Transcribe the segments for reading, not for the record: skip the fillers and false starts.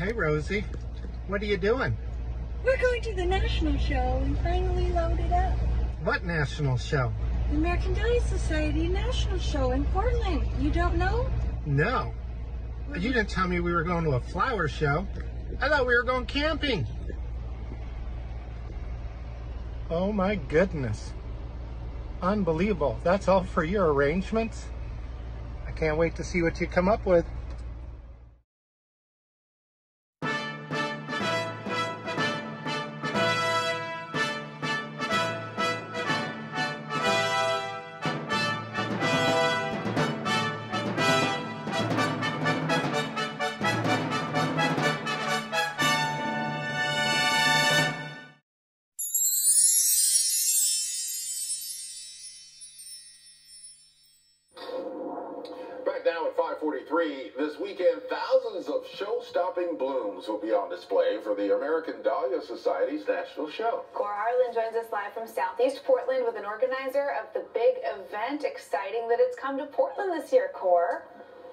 Hey, Rosie. What are you doing? We're going to the national show. We finally loaded up. What national show? The American Dahlia Society National Show in Portland. You don't know? No. You didn't tell me we were going to a flower show. I thought we were going camping. Oh my goodness. Unbelievable. That's all for your arrangements? I can't wait to see what you come up with. Back now at 5:43, this weekend, thousands of show-stopping blooms will be on display for the American Dahlia Society's national show. Cora Harlan joins us live from Southeast Portland with an organizer of the big event. Exciting that it's come to Portland this year, Cora.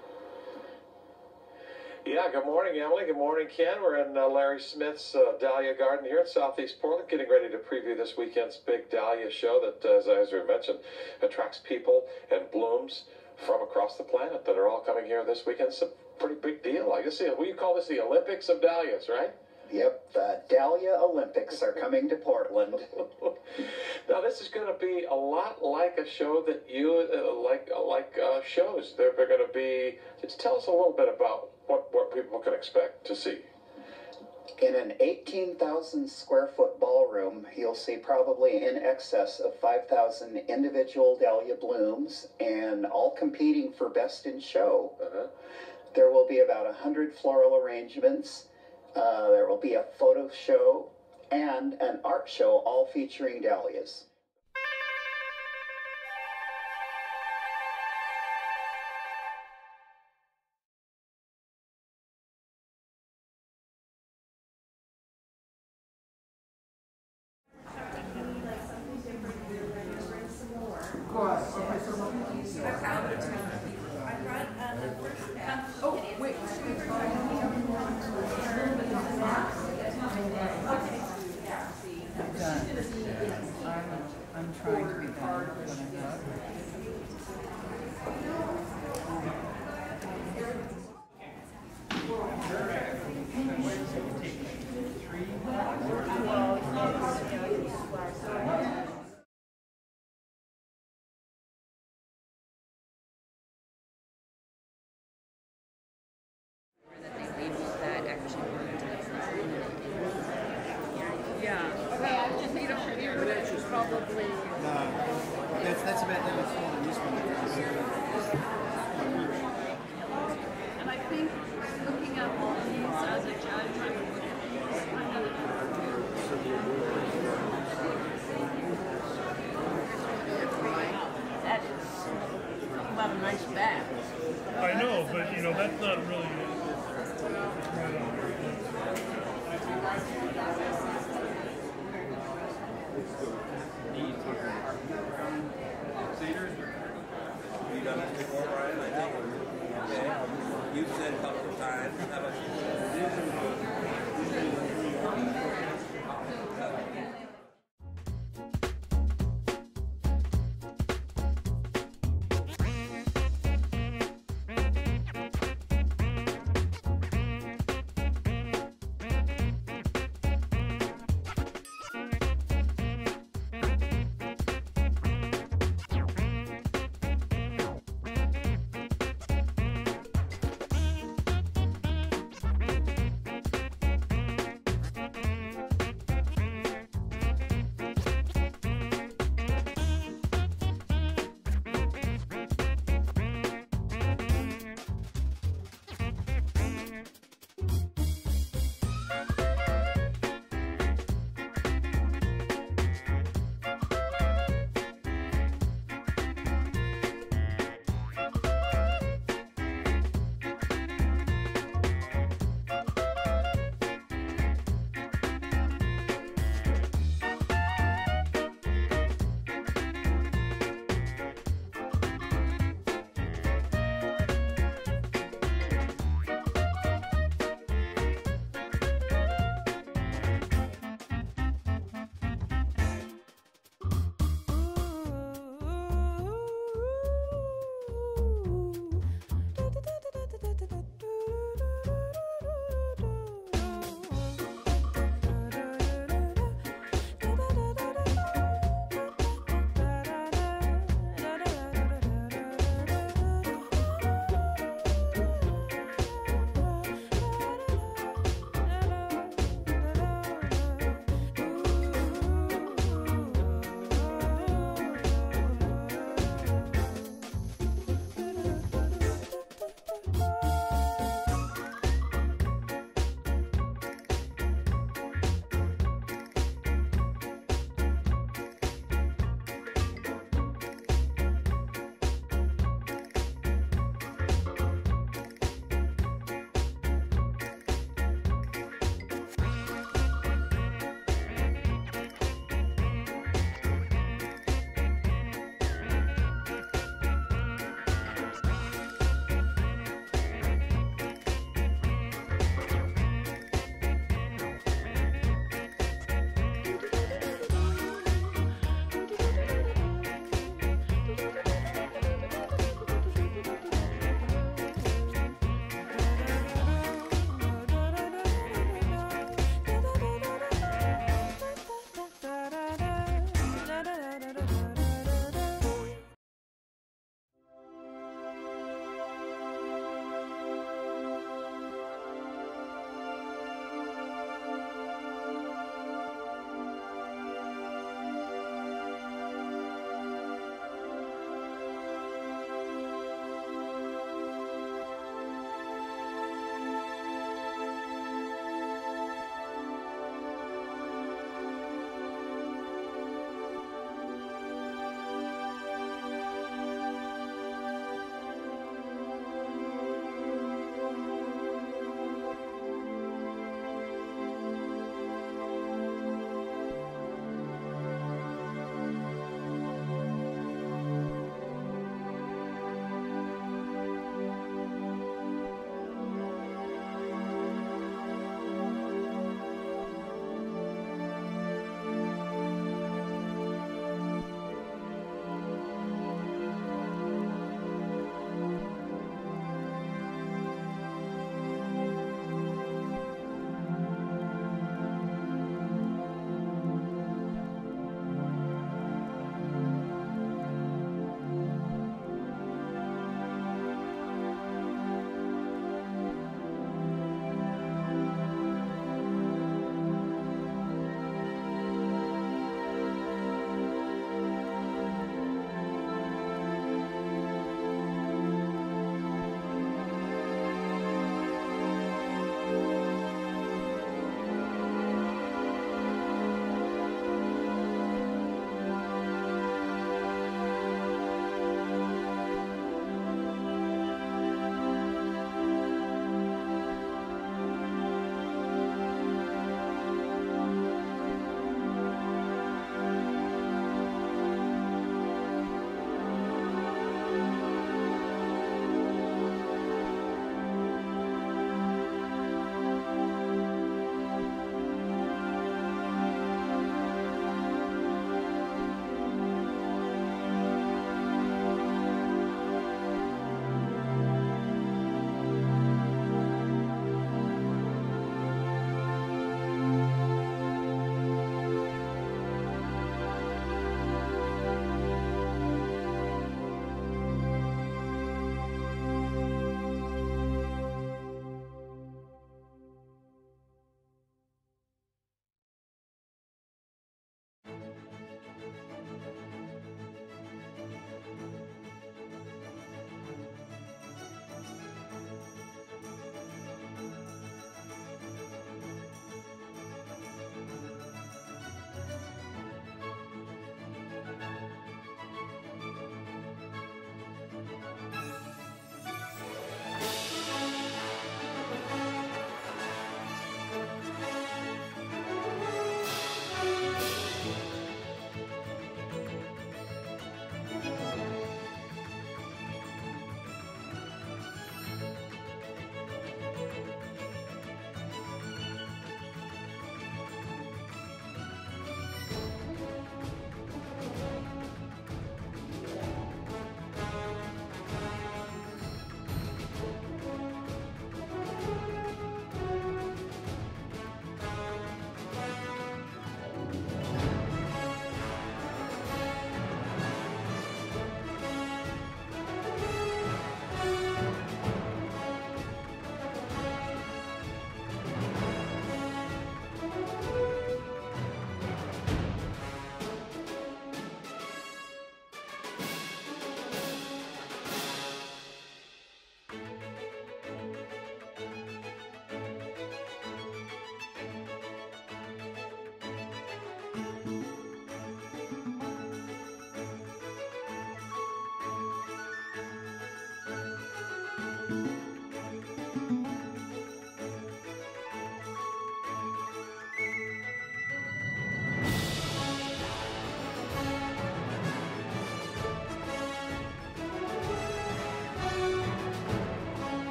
Yeah, good morning, Emily. Good morning, Ken. We're in Larry Smith's Dahlia Garden here in Southeast Portland, getting ready to preview this weekend's big Dahlia show that, as we mentioned, attracts people and blooms from across the planet that are all coming here this weekend. It's a pretty big deal. I guess we call this the Olympics of Dahlias, right? Yep, the Dahlia Olympics are coming to Portland. Now, this is going to be a lot like a show that you like shows. They're going to be. Just tell us a little bit about what people can expect to see. In an 18,000 square foot ballroom, you'll see probably in excess of 5,000 individual dahlia blooms, and all competing for best in show. There will be about 100 floral arrangements. There will be a photo show and an art show, all featuring dahlias. I'm trying to be part of it. Yeah. Okay, I just need a review, which is probably. That's about that much more than this one. And I think looking at all of these as a judge, I would look at these that is about a nice bag. I know, but you know, that's not really You done that before, Brian? I think. Okay. You've said a couple